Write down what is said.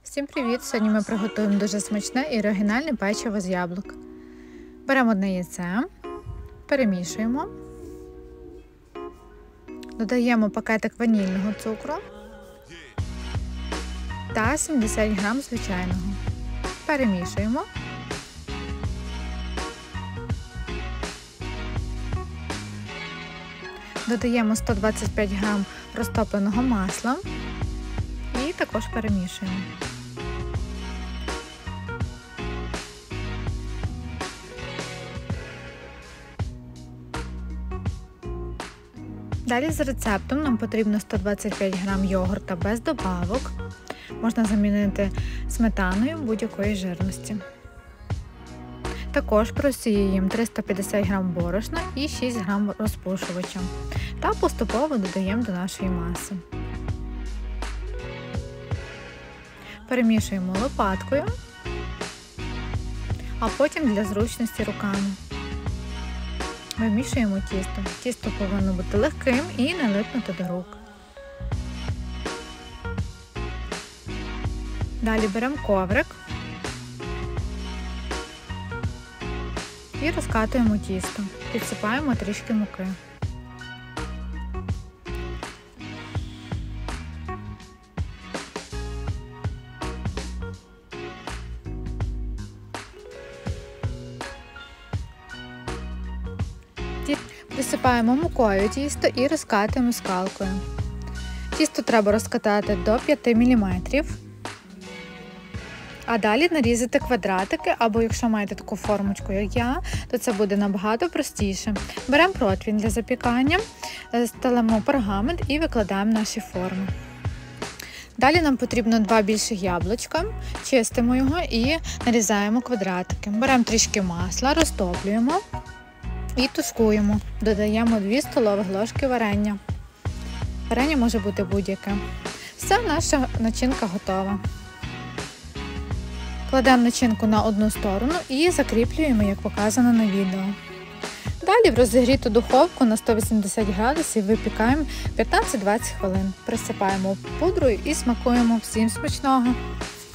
Всім привіт! Сьогодні ми приготуємо дуже смачне і оригінальне печиво з яблук. Беремо одне яйце, перемішуємо, додаємо пакетик ванільного цукру та 70 г звичайного. Перемішуємо. Додаємо 125 г розтопленого масла і також перемішуємо. Далі з рецептом нам потрібно 125 г йогурта без добавок. Можна замінити сметаною будь-якої жирності. Також просіюємо 350 г борошна і 6 г розпушувача. Та поступово додаємо до нашої маси. Перемішуємо лопаткою, а потім для зручності руками. Вимішуємо тісто. Тісто повинно бути легким і не липнути до рук. Далі беремо коврик і розкатуємо тісто. Підсипаємо трішки муки. Присипаємо мукою тісто і розкатуємо скалкою. Тісто треба розкатати до 5 мм. А далі нарізати квадратики, або якщо маєте таку формочку, як я, то це буде набагато простіше. Беремо противень для запікання, стелимо пергамент і викладаємо наші форми. Далі нам потрібно 2 більших яблучка, чистимо його і нарізаємо квадратики. Беремо трішки масла, розтоплюємо і тушкуємо. Додаємо 2 столових ложки варення. Варення може бути будь-яке. Все, наша начинка готова. Кладемо начинку на одну сторону і закріплюємо, як показано на відео. Далі в розігріту духовку на 180 градусів випікаємо 15-20 хвилин. Присипаємо пудрою і смакуємо. Всім смачного!